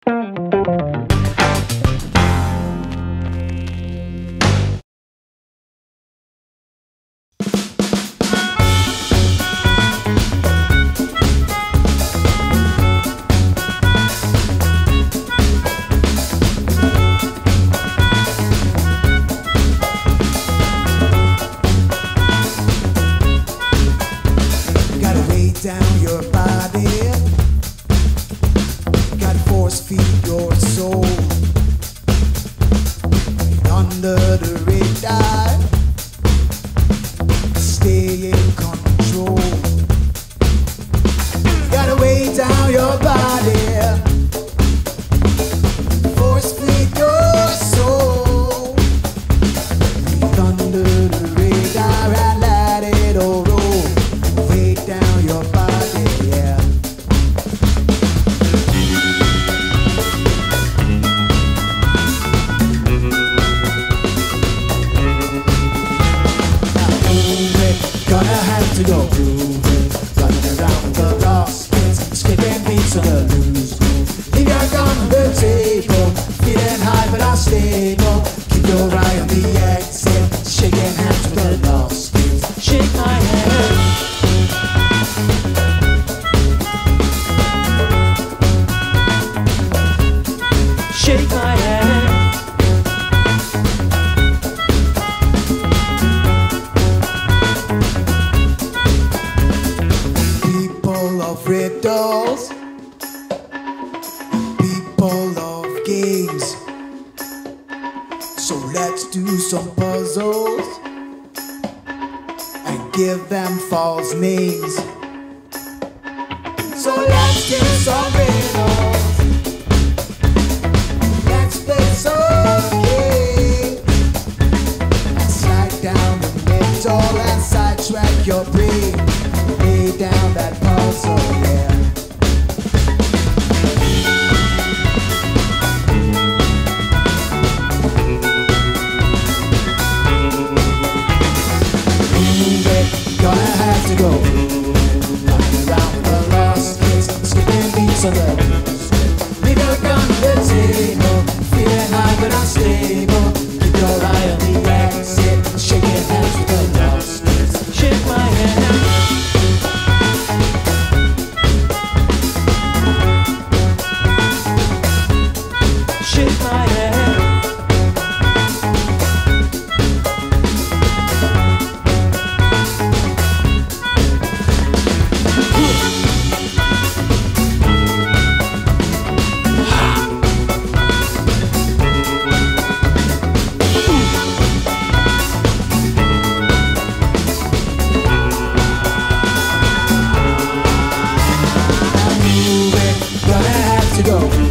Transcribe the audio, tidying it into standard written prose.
Down your body, gotta force feed your soul under the radar. Stay in control. Gotta weigh down your body, force feed your soul under the radar and let it all roll. Weigh down your body, yeah. Now move it, gonna have to go prove it. Running around the lost kids, skipping beats on the loose. Leave your gun on the table, feeling high but unstable. Keep your eye on the exit, shaking hands with the lost kids. Shake my hand. Shake my hand. People of riddles, people of games. So let's do some puzzles and give them false names. So let's do some riddles. And sidetrack your brain, lay down that puzzle, yeah. Move it, gonna have to go. Running around with the lost kids, skipping beats on the loose. Leave your gun on the table, feeling high but unstable. Keep your eye on the exit, shaking hands with the lost kids. Shake my hand. Shake my hand. Go.